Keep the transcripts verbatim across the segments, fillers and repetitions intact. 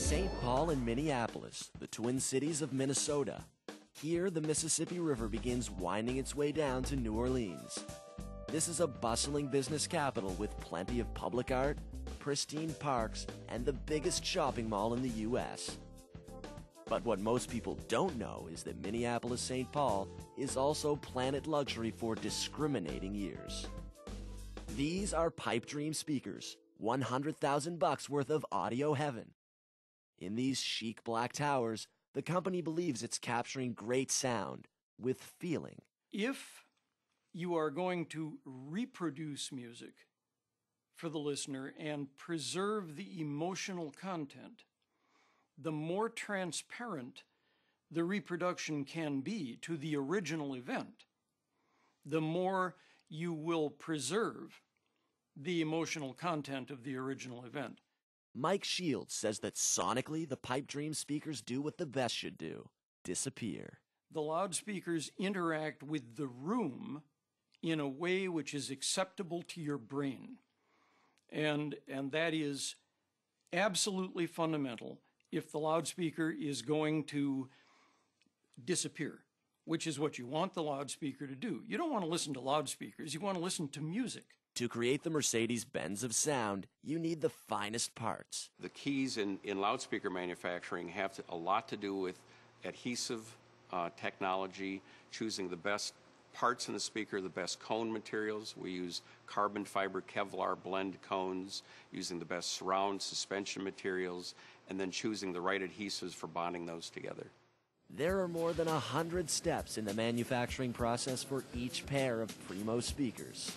Saint Paul and Minneapolis, the Twin Cities of Minnesota. Here, the Mississippi River begins winding its way down to New Orleans. This is a bustling business capital with plenty of public art, pristine parks, and the biggest shopping mall in the U S But what most people don't know is that Minneapolis-Saint Paul is also planet luxury for discriminating ears. These are Pipe Dream speakers, one hundred thousand bucks worth of audio heaven. In these chic black towers, the company believes it's capturing great sound with feeling. If you are going to reproduce music for the listener and preserve the emotional content, the more transparent the reproduction can be to the original event, the more you will preserve the emotional content of the original event. Mike Shields says that sonically, the Pipe Dream speakers do what the best should do: disappear. The loudspeakers interact with the room in a way which is acceptable to your brain. And, and that is absolutely fundamental if the loudspeaker is going to disappear, which is what you want the loudspeaker to do. You don't want to listen to loudspeakers, you want to listen to music. To create the Mercedes-Benz of sound, you need the finest parts. The keys in, in loudspeaker manufacturing have to, a lot to do with adhesive uh, technology, choosing the best parts in the speaker, the best cone materials. We use carbon fiber Kevlar blend cones, using the best surround suspension materials, and then choosing the right adhesives for bonding those together. There are more than a hundred steps in the manufacturing process for each pair of Primo speakers.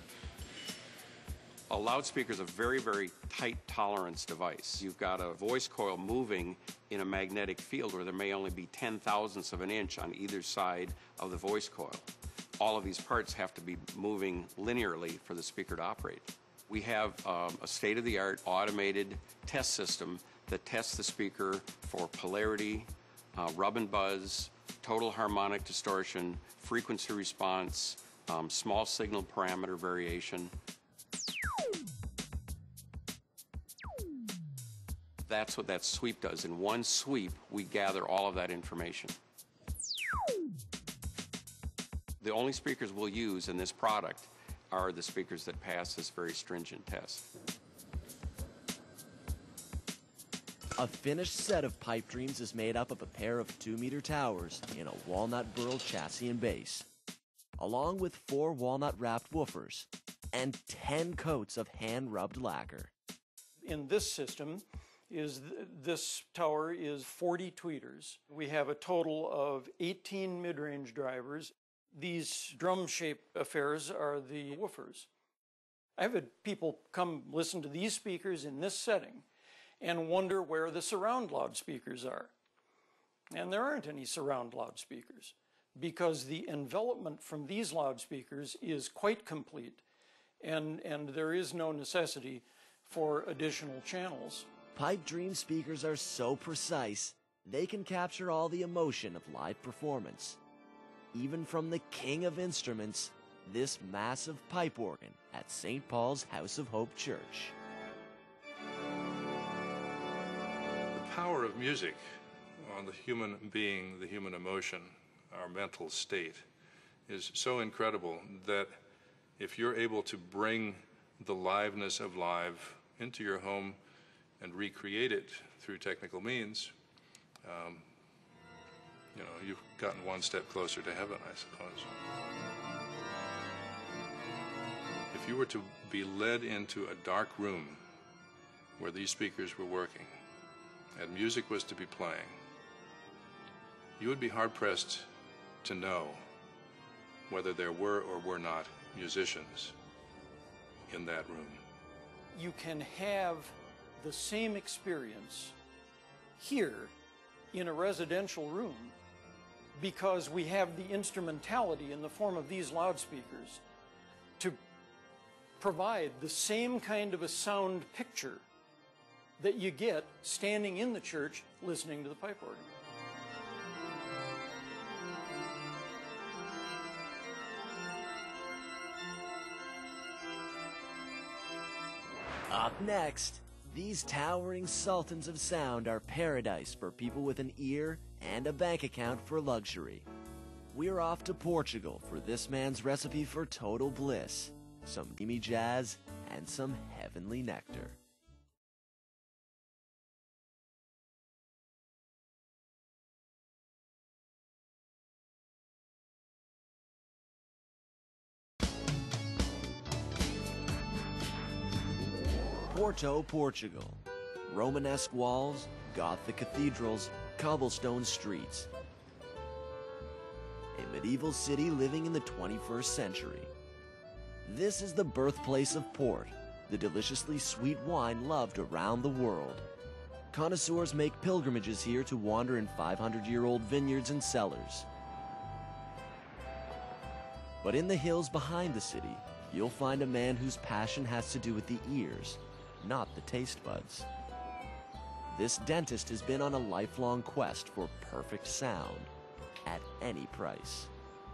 A loudspeaker is a very, very tight tolerance device. You've got a voice coil moving in a magnetic field where there may only be ten thousandths of an inch on either side of the voice coil. All of these parts have to be moving linearly for the speaker to operate. We have um, a state-of-the-art automated test system that tests the speaker for polarity, uh, rub and buzz, total harmonic distortion, frequency response, um, small signal parameter variation. That's what that sweep does. In one sweep, we gather all of that information. The only speakers we'll use in this product are the speakers that pass this very stringent test. A finished set of Pipe Dreams is made up of a pair of two-meter towers in a walnut burl chassis and base, along with four walnut-wrapped woofers and ten coats of hand-rubbed lacquer. In this system, is th this tower is forty tweeters. We have a total of eighteen mid-range drivers. These drum-shaped affairs are the woofers. I've had people come listen to these speakers in this setting and wonder where the surround loudspeakers are. And there aren't any surround loudspeakers because the envelopment from these loudspeakers is quite complete, and, and there is no necessity for additional channels. Pipe Dream speakers are so precise, they can capture all the emotion of live performance. Even from the king of instruments, this massive pipe organ at Saint Paul's House of Hope Church. The power of music on the human being, the human emotion, our mental state, is so incredible that if you're able to bring the liveness of live into your home and recreate it through technical means, um, you know, you've gotten one step closer to heaven, I suppose. If you were to be led into a dark room where these speakers were working and music was to be playing, you would be hard-pressed to know whether there were or were not musicians in that room. You can have the same experience here in a residential room because we have the instrumentality in the form of these loudspeakers to provide the same kind of a sound picture that you get standing in the church listening to the pipe organ. Up next, These towering sultans of sound are paradise for people with an ear and a bank account for luxury. We're off to Portugal for this man's recipe for total bliss, some dreamy jazz and some heavenly nectar. Porto, Portugal. Romanesque walls, Gothic cathedrals, cobblestone streets. A medieval city living in the twenty-first century. This is the birthplace of port, the deliciously sweet wine loved around the world. Connoisseurs make pilgrimages here to wander in five hundred year old vineyards and cellars. But in the hills behind the city, you'll find a man whose passion has to do with the ears, not the taste buds. This dentist has been on a lifelong quest for perfect sound at any price.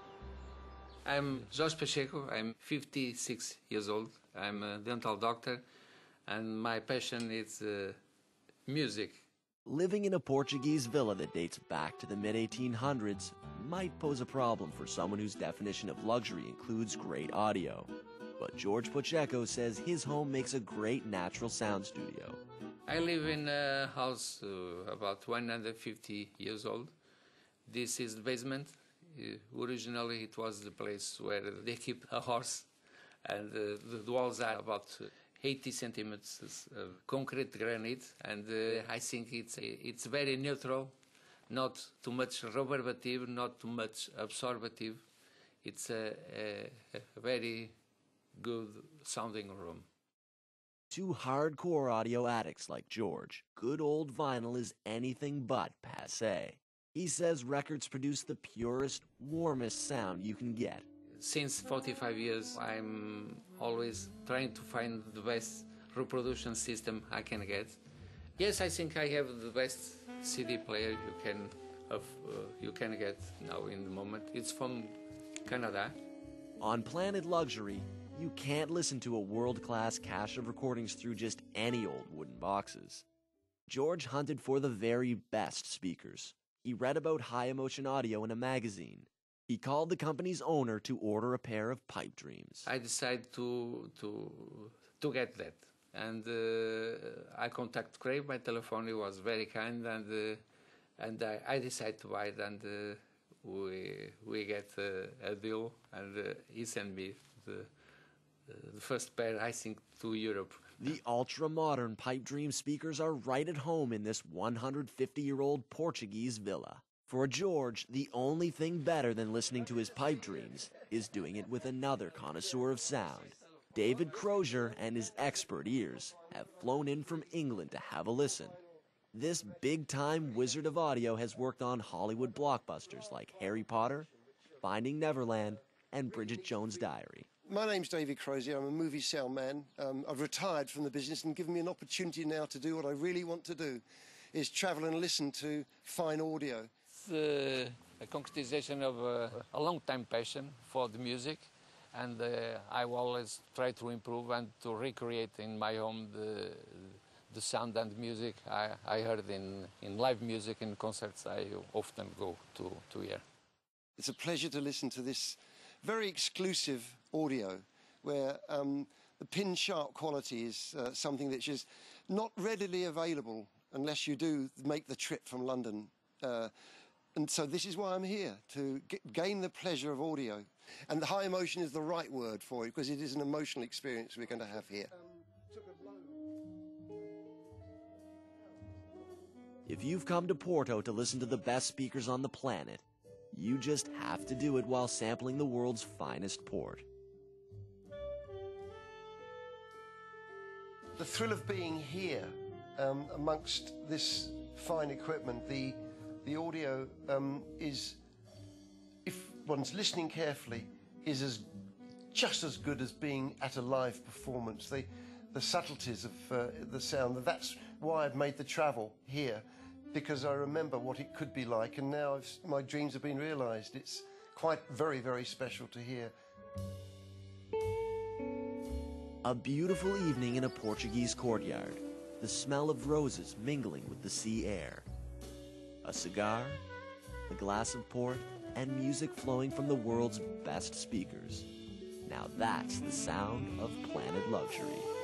I'm Jorge Pacheco. I'm fifty-six years old. I'm a dental doctor, and my passion is uh, music. Living in a Portuguese villa that dates back to the mid eighteen hundreds might pose a problem for someone whose definition of luxury includes great audio. But Jorge Pacheco says his home makes a great natural sound studio. I live in a house uh, about one hundred fifty years old. This is the basement. Uh, originally, it was the place where they keep a horse, and uh, the walls are about eighty centimeters of concrete granite, and uh, I think it's it's very neutral, not too much reverbative, not too much absorbative. It's a, a, a very good sounding room. To hardcore audio addicts like George, good old vinyl is anything but passé. He says records produce the purest, warmest sound you can get. Since forty-five years, I'm always trying to find the best reproduction system I can get. Yes, I think I have the best C D player you can have, uh, you can get now in the moment. It's from Canada. On Planet Luxury, you can't listen to a world-class cache of recordings through just any old wooden boxes. George hunted for the very best speakers. He read about high-emotion audio in a magazine. He called the company's owner to order a pair of pipe dreams. I decided to to to get that, and uh, I contacted Craig by telephone. He was very kind, and uh, and I, I decided to buy it, and uh, we we get uh, a deal, and uh, he sent me the the first pair, I think, to Europe. The ultra-modern Pipe Dream speakers are right at home in this one hundred fifty year old Portuguese villa. For George, the only thing better than listening to his Pipe Dreams is doing it with another connoisseur of sound. David Crozier and his expert ears have flown in from England to have a listen. This big-time wizard of audio has worked on Hollywood blockbusters like Harry Potter, Finding Neverland, and Bridget Jones' Diary. My name's David Crozier. I'm a movie sound man. Um, I've retired from the business and given me an opportunity now to do what I really want to do, is travel and listen to fine audio. It's uh, a concretization of uh, a long-time passion for the music, and uh, I always try to improve and to recreate in my home the, the sound and music I, I heard in, in live music and concerts I often go to, to hear. It's a pleasure to listen to this very exclusive audio, where um, the pin-sharp quality is uh, something that's just not readily available unless you do make the trip from London. Uh, and so this is why I'm here, to get, gain the pleasure of audio. And the high emotion is the right word for it, because it is an emotional experience we're going to have here. If you've come to Porto to listen to the best speakers on the planet, you just have to do it while sampling the world's finest port. The thrill of being here um, amongst this fine equipment, the, the audio um, is, if one's listening carefully, is as just as good as being at a live performance. The, the subtleties of uh, the sound, that's why I've made the travel here, because I remember what it could be like, and now I've, my dreams have been realised. It's quite very, very special to hear. A beautiful evening in a Portuguese courtyard. the smell of roses mingling with the sea air. A cigar, a glass of port, and music flowing from the world's best speakers. Now that's the sound of Planet Luxury.